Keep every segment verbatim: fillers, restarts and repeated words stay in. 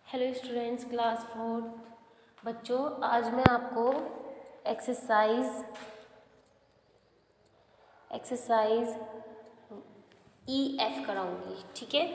Hello students, class fourth बच्चों, आज मैं आपको एक्सरसाइज एक्सरसाइज ई एफ कराऊंगी। ठीक है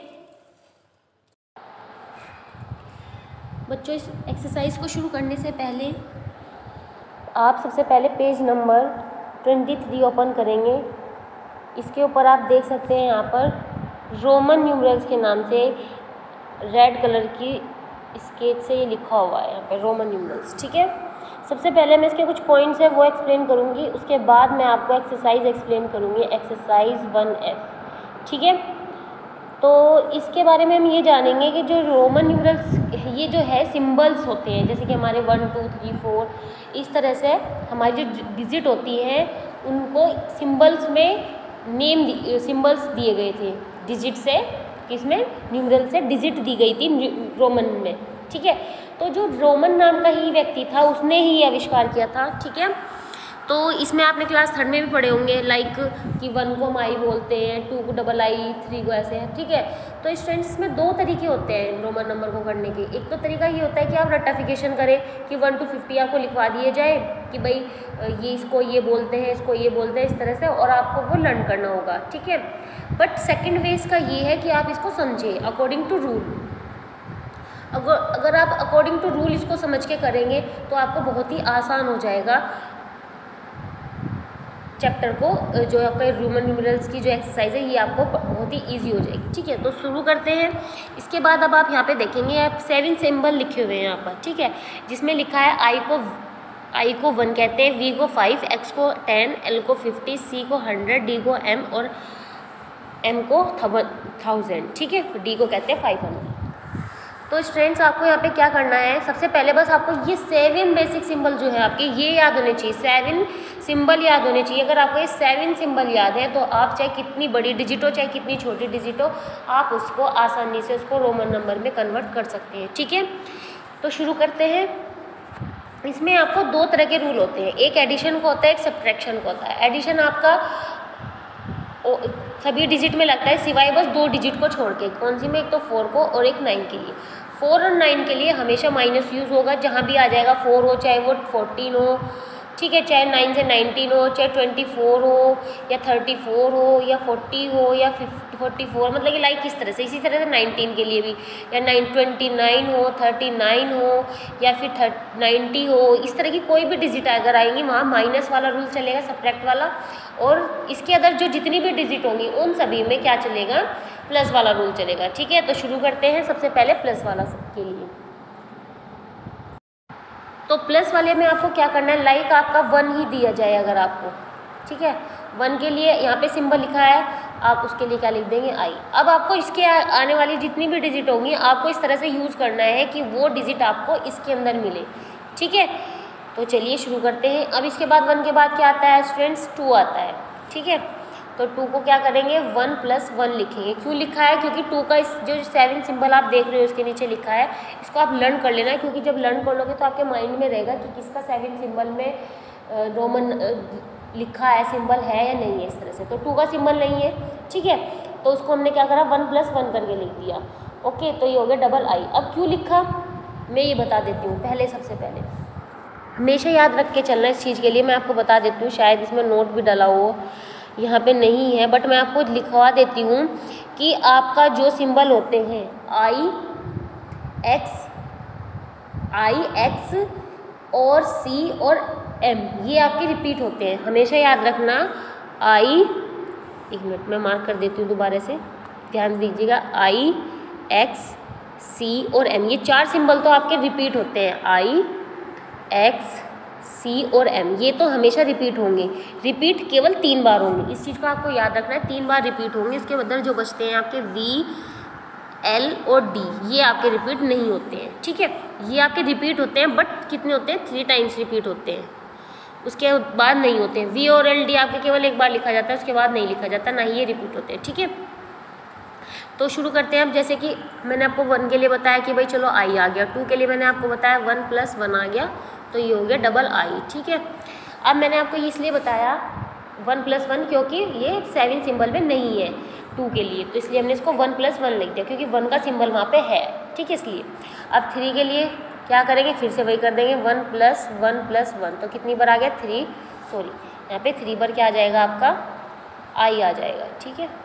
बच्चों, इस एक्सरसाइज को शुरू करने से पहले आप सबसे पहले page number twenty three open करेंगे। इसके ऊपर आप देख सकते हैं यहाँ पर रोमन न्यूमरल्स के नाम से रेड कलर की स्केच से ये लिखा हुआ है यहाँ पे रोमन न्यूमरल्स। ठीक है, सबसे पहले मैं इसके कुछ पॉइंट्स है वो एक्सप्लेन करूँगी, उसके बाद मैं आपको एक्सरसाइज एक्सप्लेन करूँगी, एक्सरसाइज वन एफ। ठीक है, तो इसके बारे में हम ये जानेंगे कि जो रोमन न्यूमरल्स ये जो है सिंबल्स होते हैं, जैसे कि हमारे वन टू थ्री फोर इस तरह से हमारी जो डिजिट होती हैं उनको सिंबल्स में नेम सिंबल्स दिए गए थे, डिजिट से किसमें न्यूमरल से डिजिट दी गई थी रोमन में। ठीक है, तो जो रोमन नाम का ही व्यक्ति था उसने ही आविष्कार किया था। ठीक है, तो इसमें आपने क्लास थर्ड में भी पढ़े होंगे, लाइक कि वन को हम आई बोलते हैं, टू को डबल आई, थ्री को ऐसे है। ठीक है, तो स्टूडेंट्स इसमें दो तरीके होते हैं रोमन नंबर को करने के। एक तो तरीका ये होता है कि आप रट्टाफिकेशन करें कि वन टू फिफ्टी आपको लिखवा दिए जाए कि भाई ये इसको ये बोलते हैं, इसको ये बोलते हैं, इस तरह से, और आपको वो लर्न करना होगा। ठीक है, बट सेकेंड वे इसका ये है कि आप इसको समझें अकॉर्डिंग टू रूल। अगर अगर आप अकॉर्डिंग टू रूल इसको समझ के करेंगे तो आपको बहुत ही आसान हो जाएगा चैप्टर को, जो आपका रोमन न्यूमरल्स की जो एक्सरसाइज है ये आपको बहुत ही इजी हो जाएगी। ठीक है, तो शुरू करते हैं। इसके बाद अब आप यहाँ पे देखेंगे आप सेवन सिंबल लिखे हुए हैं यहाँ पर। ठीक है, जिसमें लिखा है आई को आई को वन कहते हैं, वी को फाइव, एक्स को टेन, एल को फिफ्टी, सी को हंड्रेड, डी को एम और एम को थाउजेंड। ठीक है, डी को कहते हैं फाइव हंड्रेड। तो स्टूडेंट्स आपको यहाँ पे क्या करना है, सबसे पहले बस आपको ये सेवन बेसिक सिंबल जो है आपके ये याद होने चाहिए, सेवन सिंबल याद होने चाहिए। अगर आपको ये सेवन सिंबल याद है तो आप चाहे कितनी बड़ी डिजिट हो चाहे कितनी छोटी डिजिट हो, आप उसको आसानी से उसको रोमन नंबर में कन्वर्ट कर सकते हैं। ठीक है, तो शुरू करते हैं। इसमें आपको दो तरह के रूल होते हैं, एक एडिशन का होता है, एक सब्ट्रैक्शन का होता है। एडिशन आपका सभी डिजिट में लगता है सिवाय बस दो डिजिट को छोड़ के, कौन सी में, एक तो फोर को और एक नाइन के लिए। फोर और नाइन के लिए हमेशा माइनस यूज़ होगा, जहाँ भी आ जाएगा फोर हो चाहे वो फोर्टीन हो। ठीक है, चाहे नाइन से नाइनटीन हो, चाहे ट्वेंटी फोर हो या थर्टी फोर हो या फोर्टी हो या फिफ्टी फोर्टी फोर, मतलब कि लाइक इस तरह से। इसी तरह से नाइनटीन के लिए भी, या नाइन ट्वेंटी नाइन हो, थर्टी नाइन हो या फिर थर्ट नाइन्टी हो, इस तरह की कोई भी डिजिट अगर आएंगी वहाँ माइनस वाला रूल चलेगा, सब्ट्रैक्ट वाला। और इसके अंदर जो जितनी भी डिजिट होंगी उन सभी में क्या चलेगा, प्लस वाला रूल चलेगा। ठीक है, तो शुरू करते हैं सबसे पहले प्लस वाला के लिए। तो प्लस वाले में आपको क्या करना है, लाइक आपका वन ही दिया जाए अगर आपको। ठीक है, वन के लिए यहाँ पे सिंबल लिखा है, आप उसके लिए क्या लिख देंगे, आई। अब आपको इसके आने वाली जितनी भी डिजिट होंगी आपको इस तरह से यूज़ करना है कि वो डिजिट आपको इसके अंदर मिले। ठीक है, तो चलिए शुरू करते हैं। अब इसके बाद वन के बाद क्या आता है स्टूडेंट्स, टू आता है। ठीक है, तो टू को क्या करेंगे, वन प्लस वन लिखेंगे। क्यों लिखा है, क्योंकि टू का इस जो सेवन सिंबल आप देख रहे हो इसके नीचे लिखा है, इसको आप लर्न कर लेना, क्योंकि जब लर्न कर लोगे तो आपके माइंड में रहेगा कि किसका सेवन सिंबल में रोमन लिखा है, सिंबल है या नहीं है, इस तरह से। तो टू का सिंबल नहीं है। ठीक है, तो उसको हमने क्या करा, वन प्लस वन करके लिख दिया। ओके, तो ये हो गया डबल आई। अब क्यों लिखा मैं ये बता देती हूँ। पहले सबसे पहले हमेशा याद रख के चलना इस चीज़ के लिए, मैं आपको बता देती हूँ, शायद इसमें नोट भी डला हो, यहाँ पे नहीं है बट मैं आपको लिखवा देती हूँ कि आपका जो सिंबल होते हैं आई एक्स आई एक्स और सी और एम, ये आपके रिपीट होते हैं, हमेशा याद रखना। आई, एक मिनट मैं मार्क कर देती हूँ दोबारा से, ध्यान दीजिएगा। आई एक्स सी और एम, ये चार सिंबल तो आपके रिपीट होते हैं, आई एक्स सी और एम, ये तो हमेशा रिपीट होंगे। रिपीट केवल तीन बार होंगे, इस चीज़ को आपको याद रखना है, तीन बार रिपीट होंगे। इसके अंदर जो बचते हैं आपके वी, एल और डी, ये आपके रिपीट नहीं होते हैं। ठीक है, ये आपके रिपीट होते हैं बट कितने होते हैं, थ्री टाइम्स रिपीट होते हैं, उसके बाद नहीं होते हैं। वी और एल डी आपके केवल एक बार लिखा जाता है, उसके बाद नहीं लिखा जाता, ना ही ये रिपीट होते हैं। ठीक है, तो शुरू करते हैं। अब जैसे कि मैंने आपको वन के लिए बताया कि भाई चलो आई आ गया, टू के लिए मैंने आपको बताया वन प्लस वन आ गया, तो ये हो गया डबल आई। ठीक है, अब मैंने आपको ये इसलिए बताया वन प्लस वन क्योंकि ये सेवन सिंबल में नहीं है टू के लिए, तो इसलिए हमने इसको वन प्लस वन लिख दिया, क्योंकि वन का सिंबल वहाँ पे है। ठीक है, इसलिए अब थ्री के लिए क्या करेंगे, फिर से वही कर देंगे, one plus one plus one, तो कितनी बार आ गया, थ्री, सॉरी यहाँ पे थ्री बार क्या आ जाएगा आपका, आई आ जाएगा। ठीक है,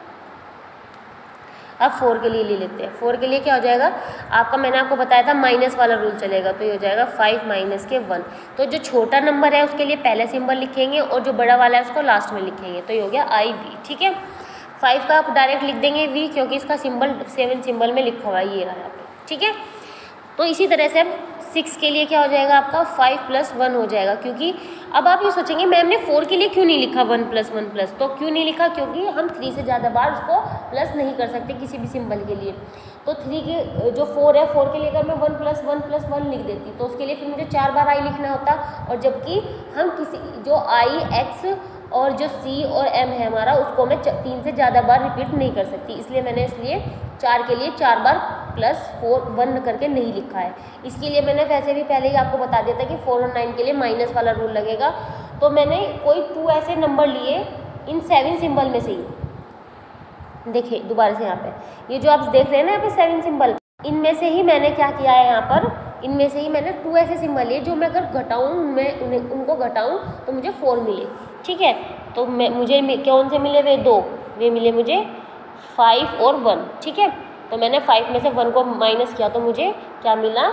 अब फोर के लिए ले लेते हैं। फोर के लिए क्या हो जाएगा आपका, मैंने आपको बताया था माइनस वाला रूल चलेगा, तो ये हो जाएगा फाइव माइनस के वन। तो जो छोटा नंबर है उसके लिए पहले सिंबल लिखेंगे और जो बड़ा वाला है उसको लास्ट में लिखेंगे, तो ये हो गया आई वी। ठीक है, फाइव का आप डायरेक्ट लिख देंगे वी, क्योंकि इसका सिंबल सेवन सिंबल में लिखा हुआ है, ये रहा यहाँ पे। ठीक है, तो इसी तरह से अब सिक्स के लिए क्या हो जाएगा आपका, फाइव प्लस वन हो जाएगा, क्योंकि अब आप ये सोचेंगे मैम ने फोर के लिए क्यों नहीं लिखा वन प्लस वन प्लस, तो क्यों नहीं लिखा, क्योंकि हम थ्री से ज़्यादा बार उसको प्लस नहीं कर सकते किसी भी सिंबल के लिए। तो थ्री के जो फोर है, फोर के लिए अगर मैं one plus one plus one लिख देती तो उसके लिए फिर मुझे चार बार आई लिखना होता, और जबकि हम किसी जो आई एक्स और जो सी और एम है हमारा, उसको मैं तीन से ज़्यादा बार रिपीट नहीं कर सकती, इसलिए मैंने इसलिए चार के लिए चार बार प्लस फोर वन करके नहीं लिखा है। इसके लिए मैंने वैसे भी पहले ही आपको बता दिया था कि फोर और नाइन के लिए माइनस वाला रूल लगेगा, तो मैंने कोई टू ऐसे नंबर लिए इन सेवन सिंबल में से ही। देखिए दोबारा से यहाँ पे ये जो आप देख रहे हैं ना यहाँ पे सेवन सिंबल, इनमें से ही मैंने क्या किया है यहाँ पर, इनमें से ही मैंने टू ऐसे सिंबल लिए जो मैं अगर घटाऊँ, मैं उन्हें उनको घटाऊँ तो मुझे फोर मिले। ठीक है, तो मैं मुझे कौन से मिले, वे दो, वे मिले मुझे फाइव और वन। ठीक है, तो मैंने फाइव में से वन को माइनस किया तो मुझे क्या मिला,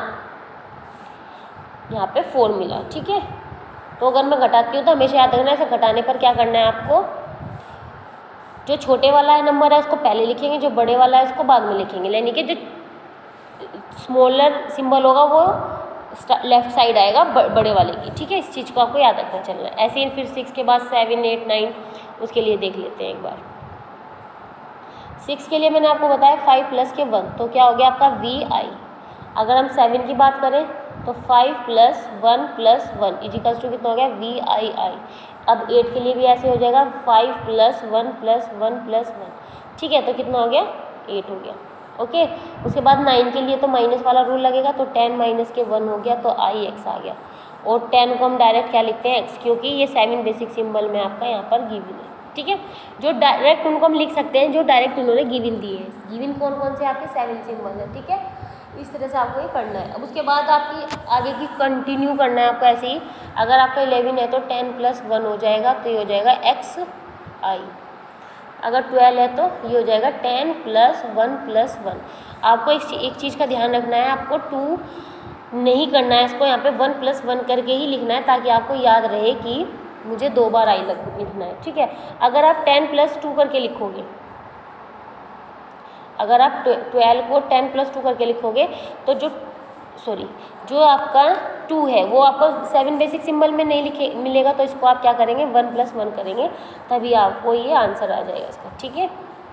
यहाँ पे फोर मिला। ठीक है, तो अगर मैं घटाती हूँ तो हमेशा याद रखना है, ऐसे घटाने पर क्या करना है आपको, जो छोटे वाला है नंबर है उसको पहले लिखेंगे, जो बड़े वाला है उसको बाद में लिखेंगे, यानी कि जो स्मॉलर सिंबल होगा वो लेफ्ट साइड आएगा बड़े वाले की। ठीक है, इस चीज़ को आपको याद रखना चलना है। ऐसे ही फिर सिक्स के बाद सेवन एट नाइन, उसके लिए देख लेते हैं एक बार। सिक्स के लिए मैंने आपको बताया फाइव प्लस के वन, तो क्या हो गया आपका वी आई। अगर हम सेवन की बात करें तो five plus one plus one equals two कितना हो गया, वी आई आई। अब एट के लिए भी ऐसे हो जाएगा, five plus one plus one plus one. ठीक है, तो कितना हो गया, एट हो गया। ओके, उसके बाद नाइन के लिए तो माइनस वाला रूल लगेगा, तो टेन माइनस के वन हो गया, तो आई एक्स आ गया। और टेन को हम डायरेक्ट क्या लिखते हैं, एक्स, क्योंकि ये सेवन बेसिक सिंबल में आपका यहाँ पर गिवन है। ठीक है, जो डायरेक्ट उनको हम लिख सकते हैं जो डायरेक्ट उन्होंने गिवन दिए हैं। गिवन कौन कौन से आपके सेवन सिंबल है। ठीक है, इस तरह से आपको ये करना है। अब उसके बाद आपकी आगे की कंटिन्यू करना है आपको ऐसे ही। अगर आपका इलेवन है तो टेन प्लस वन हो जाएगा, तो ये हो जाएगा एक्स आई। अगर ट्वेल्व है तो ये हो जाएगा ten plus one plus one. आपको एक, एक चीज़ का ध्यान रखना है, आपको टू नहीं करना है, इसको यहाँ पे वन प्लस वन करके ही लिखना है, ताकि आपको याद रहे कि मुझे दो बार आई लिखना है। ठीक है, अगर आप टेन प्लस टू करके लिखोगे, अगर आप ट्वेल्व को टेन प्लस टू करके लिखोगे तो जो सॉरी जो आपका टू है वो आपको सेवन बेसिक सिंबल में नहीं लिखे मिलेगा, तो इसको आप क्या करेंगे, वन प्लस वन करेंगे, तभी आपको ये आंसर आ जाएगा इसका। ठीक है,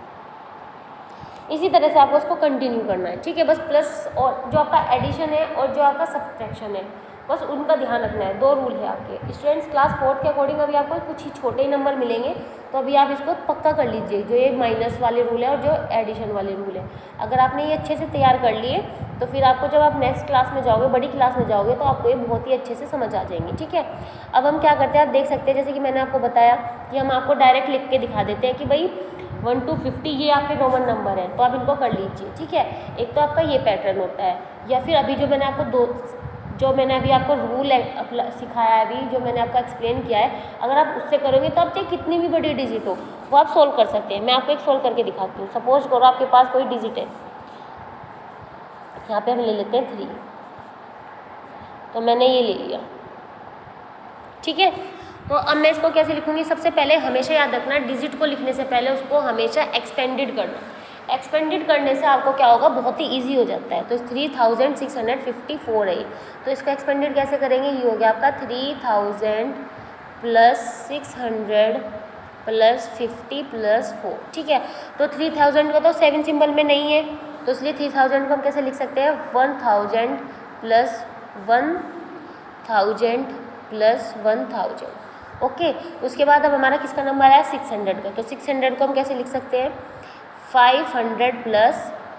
इसी तरह से आपको उसको कंटिन्यू करना है। ठीक है, बस प्लस और जो आपका एडिशन है और जो आपका सब्ट्रैक्शन है, बस उनका ध्यान रखना है। दो रूल है आपके स्टूडेंट्स। क्लास फोर्थ के अकॉर्डिंग अभी आपको कुछ ही छोटे ही नंबर मिलेंगे, तो अभी आप इसको पक्का कर लीजिए, जो ये माइनस वाले रूल है और जो एडिशन वाले रूल है। अगर आपने ये अच्छे से तैयार कर लिए तो फिर आपको जब आप नेक्स्ट क्लास में जाओगे, बड़ी क्लास में जाओगे, तो आपको ये बहुत ही अच्छे से समझ आ जाएंगे। ठीक है, अब हम क्या करते हैं, आप देख सकते हैं, जैसे कि मैंने आपको बताया कि हम आपको डायरेक्ट लिख के दिखा देते हैं कि भाई वन टू फिफ्टी ये आपके रोमन नंबर है, तो आप इनको कर लीजिए। ठीक है, एक तो आपका ये पैटर्न होता है, या फिर अभी जो मैंने आपको दो जो मैंने अभी आपको रूल सिखाया है, अभी जो मैंने आपको एक्सप्लेन किया है, अगर आप उससे करोगे तो आप चाहे कितनी भी बड़ी डिजिट हो वो आप सोल्व कर सकते हैं। मैं आपको एक सोल्व करके दिखाती हूँ। सपोज करो आपके पास कोई डिजिट है, यहाँ पे हम ले लेते हैं थ्री, तो मैंने ये ले लिया। ठीक है, तो अब मैं इसको कैसे लिखूँगी, सबसे पहले हमेशा याद रखना, डिजिट को लिखने से पहले उसको हमेशा एक्सपेंडेड करना। एक्सपेंडेड करने से आपको क्या होगा, बहुत ही इजी हो जाता है। तो three thousand six hundred fifty four है, तो इसको एक्सपेंडेड कैसे करेंगे, ये हो गया आपका three thousand plus six hundred plus fifty plus four. ठीक है, तो थ्री थाउजेंड को तो सेवन सिंबल में नहीं है, तो इसलिए थ्री थाउजेंड को हम कैसे लिख सकते हैं, one thousand plus one thousand plus one thousand. Okay, उसके बाद अब हमारा किसका नंबर आया, सिक्स हंड्रेड का, तो सिक्स हंड्रेड को हम कैसे लिख सकते हैं, फाइव हंड्रेड प्लस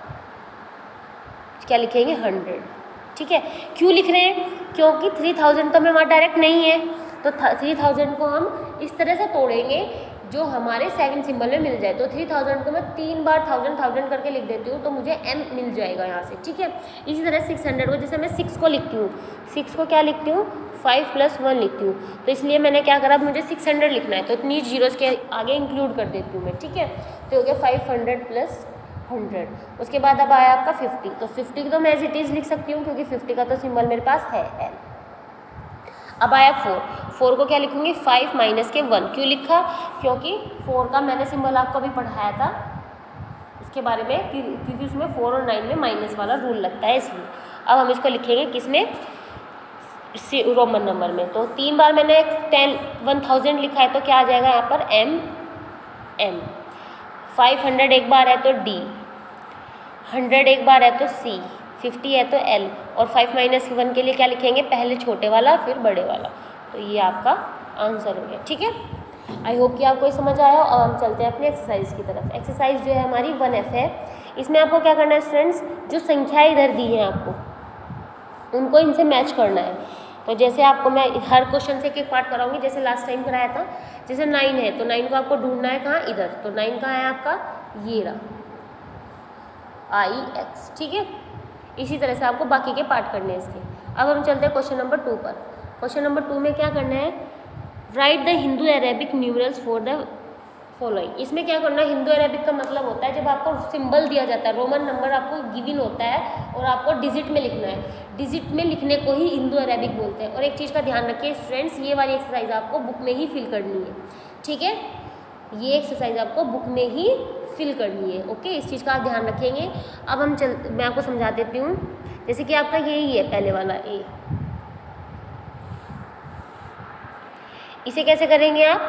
क्या लिखेंगे, हंड्रेड। ठीक है, क्यों लिख रहे हैं, क्योंकि थ्री थाउजेंड तो हमें वहाँ डायरेक्ट नहीं है, तो थ्री थाउजेंड को हम इस तरह से तोड़ेंगे जो हमारे सेवन सिंबल में मिल जाए। तो थ्री थाउजेंड को मैं तीन बार थाउजेंड थाउजेंड करके लिख देती हूँ तो मुझे एम मिल जाएगा यहाँ से, ठीक है। इसी तरह सिक्स हंड्रेड को जैसे मैं सिक्स को लिखती हूँ, सिक्स को क्या लिखती हूँ, फाइव प्लस वन लिखती हूँ, तो इसलिए मैंने क्या करा, मुझे सिक्स हंड्रेड लिखना है तो इतनी जीरोस के आगे इंक्लूड कर देती हूँ मैं, ठीक है। तो हो गया फाइव हंड्रेड प्लस हंड्रेड। उसके बाद अब आया आपका फिफ्टी, तो फिफ्टी को तो मैं एज इट इज़ लिख सकती हूँ क्योंकि फिफ्टी का तो सिंबल मेरे पास है एल। अब आया फोर, फोर को क्या लिखूँगी, फाइव माइनस के वन। क्यों लिखा, क्योंकि फोर का मैंने सिंबल आपको अभी पढ़ाया था उसके बारे में, क्योंकि उसमें फोर और नाइन में माइनस वाला रूल लगता है, इसलिए। अब हम इसको लिखेंगे किसमें, रोमन नंबर में। तो तीन बार मैंने टेन वन थाउजेंड लिखा है तो क्या आ जाएगा यहाँ पर, एम एम। फाइव हंड्रेड एक बार है तो डी, हंड्रेड एक बार है तो सी, फिफ्टी है तो एल, और फाइव माइनस वन के लिए क्या लिखेंगे, पहले छोटे वाला फिर बड़े वाला। तो ये आपका आंसर हो गया, ठीक है। आई होप कि आपको ये समझ आया। और हम चलते हैं अपने एक्सरसाइज की तरफ। एक्सरसाइज जो है हमारी वन एफ है। इसमें आपको क्या करना है स्टूडेंट्स, जो संख्याएँ इधर दी हैं आपको उनको इनसे मैच करना है। तो जैसे आपको मैं हर क्वेश्चन से एक एक पार्ट कराऊंगी, जैसे लास्ट टाइम कराया था। जैसे नाइन है तो नाइन को आपको ढूंढना है कहाँ, इधर। तो नाइन कहाँ है आपका, ये रहा, आई एक्स, ठीक है। इसी तरह से आपको बाकी के पार्ट करने हैं इसके। अब हम चलते हैं क्वेश्चन नंबर टू पर। क्वेश्चन नंबर टू में क्या करना है, write the Hindu Arabic numerals for the following. इसमें क्या करना है, हिंदू अरेबिक का मतलब होता है जब आपको सिंबल दिया जाता है, रोमन नंबर आपको गिवन होता है और आपको डिजिट में लिखना है। डिजिट में लिखने को ही हिंदू अरेबिक बोलते हैं। और एक चीज़ का ध्यान रखिए स्टूडेंट्स, ये वाली एक्सरसाइज आपको बुक में ही फिल करनी है, ठीक है। ये एक्सरसाइज आपको बुक में ही फिल करनी है, ओके। इस चीज़ का आप ध्यान रखेंगे। अब हम चल मैं आपको समझा देती हूँ। जैसे कि आपका यही है पहले वाला ए, इसे कैसे करेंगे आप,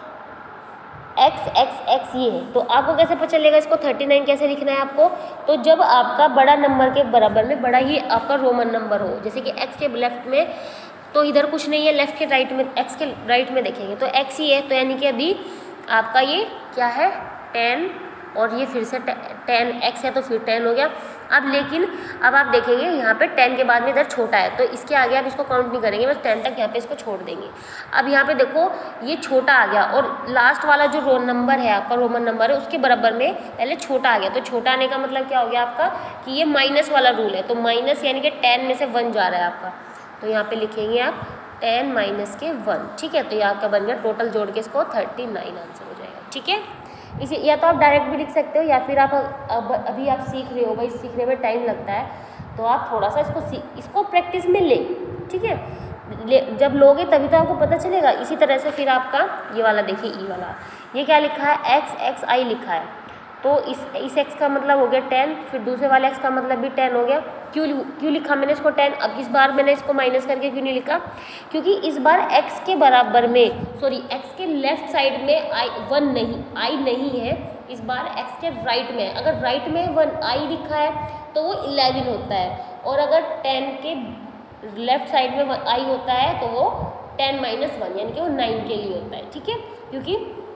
एक्स एक्स एक्स ये है। तो आपको कैसे पता चलेगा इसको थर्टी नाइन कैसे लिखना है आपको, तो जब आपका बड़ा नंबर के बराबर में बड़ा ही आपका रोमन नंबर हो। जैसे कि एक्स के लेफ्ट में तो इधर कुछ नहीं है, लेफ्ट के राइट में, एक्स के राइट में देखेंगे तो एक्स ही है। तो यानी कि अभी आपका ये क्या है, टेन, और ये फिर से टेन, एक्स है तो फिर टेन हो गया। अब लेकिन अब आप देखेंगे यहाँ पे टेन के बाद में इधर छोटा है तो इसके आगे आप इसको काउंट नहीं करेंगे, बस टेन तक यहाँ पे इसको छोड़ देंगे। अब यहाँ पे देखो ये छोटा आ गया और लास्ट वाला जो रोल नंबर है आपका, रोमन नंबर है, उसके बराबर में पहले छोटा आ गया। तो छोटा आने का मतलब क्या हो गया आपका, कि ये माइनस वाला रूल है। तो माइनस यानी कि टेन में से वन जा रहा है आपका, तो यहाँ पर लिखेंगे आप टेन माइनस के वन, ठीक है। तो ये आपका बन गया, टोटल जोड़ के इसको थर्टी नाइन आंसर हो जाएगा, ठीक है। इसे या तो आप डायरेक्ट भी लिख सकते हो या फिर आप अब अभी आप सीख रहे हो, भाई सीखने में टाइम लगता है तो आप थोड़ा सा इसको इसको प्रैक्टिस में ले, ठीक है। ले जब लोगे तभी तो आपको पता चलेगा। इसी तरह से फिर आपका ये वाला देखिए, ई वाला, ये क्या लिखा है, एक्स एक्स आई लिखा है। तो इस इस एक्स का मतलब हो गया टेन, फिर दूसरे वाले एक्स का मतलब भी टेन हो गया। क्यों क्यों लिखा मैंने इसको टेन। अब इस बार मैंने इसको माइनस करके क्यों नहीं लिखा, क्योंकि इस बार एक्स के बराबर में, सॉरी एक्स के लेफ्ट साइड में आई वन नहीं, आई नहीं है, इस बार एक्स के राइट में। अगर राइट में वन आई लिखा है तो वो इलेवन होता है, और अगर टेन के लेफ्ट साइड में आई होता है तो वो टेन माइनस वन यानी कि वो नाइन के लिए होता है, ठीक है। क्योंकि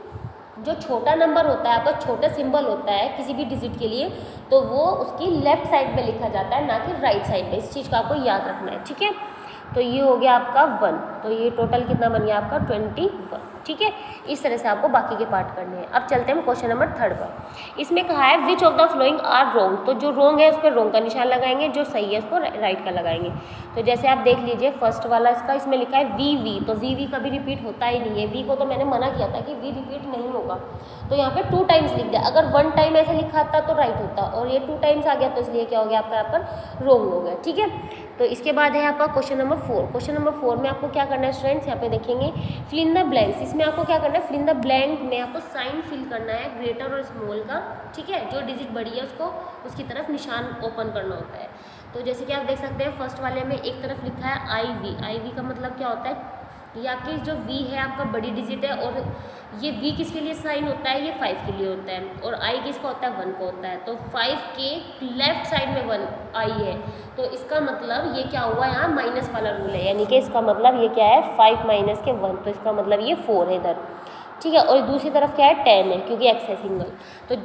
जो छोटा नंबर होता है आपका, छोटा सिंबल होता है किसी भी डिजिट के लिए, तो वो उसकी लेफ्ट साइड में लिखा जाता है, ना कि राइट साइड में। इस चीज़ का आपको याद रखना है, ठीक है। तो ये हो गया आपका वन, तो ये टोटल कितना बन गया आपका ट्वेंटी वन, ठीक है। इस तरह से आपको बाकी के पार्ट करने हैं। अब चलते हैं क्वेश्चन नंबर थर्ड पर। इसमें कहा है which of the following are wrong. तो जो रॉन्ग है उस पर रॉन्ग का निशान लगाएंगे, जो सही है उस पर राइट का लगाएंगे। तो जैसे आप देख लीजिए फर्स्ट वाला इसका, इसमें लिखा है वी वी, तो वी वी कभी रिपीट होता ही नहीं है। वी को तो मैंने मना किया था कि वी रिपीट नहीं होगा, तो यहाँ पे टू टाइम्स लिख दिया। अगर वन टाइम ऐसे लिखा था तो राइट होता, और ये टू टाइम्स आ गया तो इसलिए क्या हो गया आपका यहाँ पर रॉन्ग हो गया, ठीक है। तो इसके बाद है आपका question number four. Question number four में आपको क्या करना है स्टूडेंट्स, यहाँ पे देखेंगे फिल इन द ब्लैंक्स। इसमें आपको क्या करना है, फिल इन द ब्लैंक में आपको साइन फिल करना है ग्रेटर और स्मॉल का, ठीक है। जो डिजिट बड़ी है उसको उसकी तरफ निशान ओपन करना होता है। तो जैसे कि आप देख सकते हैं फर्स्ट वाले में एक तरफ लिखा है आई वी। आई वी का मतलब क्या होता है, ये आपकी जो वी है आपका बड़ी डिजिट है, और ये वी किसके लिए साइन होता है, ये फाइव के लिए होता है, और आई किसका होता है, वन को होता है। तो फाइव के लेफ्ट साइड में वन आई है, तो इसका मतलब ये क्या हुआ, यहाँ माइनस वाला रूल है, यानी कि इसका मतलब ये क्या है, फाइव माइनस के वन, तो इसका मतलब ये फोर है इधर, ठीक है। और दूसरी तरफ क्या है, टेन है, क्योंकि एक्स है सिंगल। तो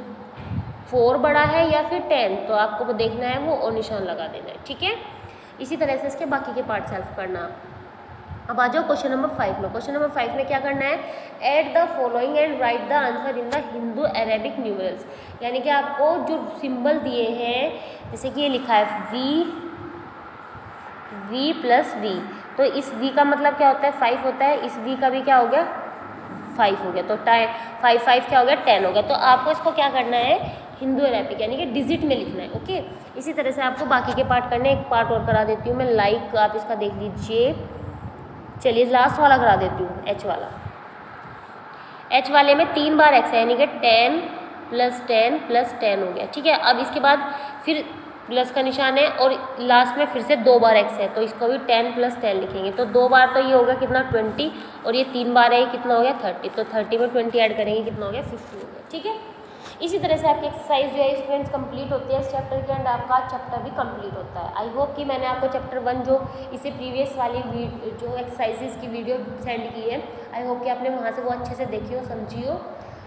फोर बड़ा है या फिर टेन, तो आपको देखना है वो और निशान लगा देना है, ठीक है। इसी तरह से इसके बाकी के पार्ट सॉल्व करना। अब आ जाओ क्वेश्चन नंबर फाइव में। क्वेश्चन नंबर फाइव में क्या करना है, add the following and write the answer in the Hindu Arabic numerals. यानी कि आपको जो सिंबल दिए हैं, जैसे कि ये लिखा है वी वी प्लस वी, तो इस वी का मतलब क्या होता है, फाइव होता है, इस वी का भी क्या हो गया, फाइव हो गया, तो टाइ फाइव फाइव क्या हो गया, टेन हो गया। तो आपको इसको क्या करना है, हिंदू अरेबिक यानी कि डिजिट में लिखना है। ओके, इसी तरह से आपको बाकी के पार्ट करने, एक पार्ट और करा देती हूँ मैं, लाइक आप इसका देख लीजिए। चलिए लास्ट वाला करा देती हूँ, एच वाला। एच वाले में तीन बार एक्स है, यानी कि ten plus ten plus ten हो गया। ठीक है, अब इसके बाद फिर प्लस का निशान है और लास्ट में फिर से दो बार एक्स है, तो इसको भी टेन प्लस टेन लिखेंगे। तो दो बार तो ये होगा कितना, ट्वेंटी, और ये तीन बार है, कितना हो गया, थर्टी। तो थर्टी में ट्वेंटी ऐड करेंगे, कितना हो गया, फिफ्टी हो गया। ठीक है, इसी तरह से आपकी एक्सरसाइज जो है स्टूडेंट्स कंप्लीट होती है इस चैप्टर के, एंड आपका चैप्टर भी कंप्लीट होता है। आई होप कि मैंने आपको चैप्टर वन जो इससे प्रीवियस वाली जो एक्सरसाइजेज की वीडियो सेंड की है, आई होप कि आपने वहाँ से वो अच्छे से देखी हो, समझी हो।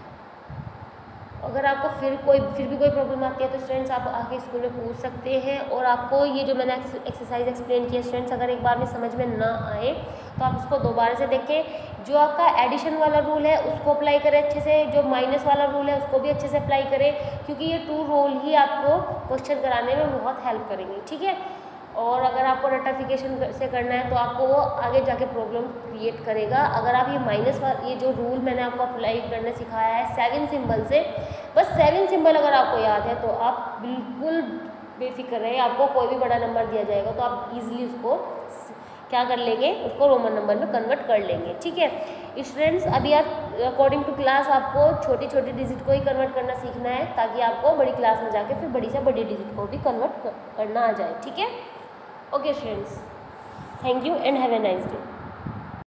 अगर आपको फिर कोई फिर भी कोई प्रॉब्लम आती है तो स्टूडेंट्स आप आके स्कूल में पूछ सकते हैं। और आपको ये जो मैंने एक्सरसाइज एक्सप्लेन किया स्टूडेंट्स, अगर एक बार में समझ में ना आए तो आप उसको दोबारा से देखें। जो आपका एडिशन वाला रूल है उसको अप्लाई करें अच्छे से, जो माइनस वाला रूल है उसको भी अच्छे से अप्लाई करें, क्योंकि ये टू रूल ही आपको क्वेश्चन कराने में बहुत हेल्प करेंगे। ठीक है, और अगर आपको रेक्टिफिकेशन से करना है तो आपको वो आगे जाके प्रॉब्लम क्रिएट करेगा। अगर आप ये माइनस वाला ये जो रूल मैंने आपको अप्लाई करना सिखाया है सेवन सिंबल से, बस सेवन सिंबल अगर आपको याद है तो आप बिल्कुल बेफिक्र रहे, आपको कोई भी बड़ा नंबर दिया जाएगा तो आप इजीली उसको क्या कर लेंगे, उसको रोमन नंबर में कन्वर्ट कर लेंगे। ठीक है स्टूडेंट्स, अभी आप अकॉर्डिंग टू क्लास आपको छोटी छोटी डिजिट को ही कन्वर्ट करना सीखना है, ताकि आपको बड़ी क्लास में जाके फिर बड़ी से बड़ी डिजिट को भी कन्वर्ट करना आ जाए। ठीक है, okay students, thank you and have a nice day.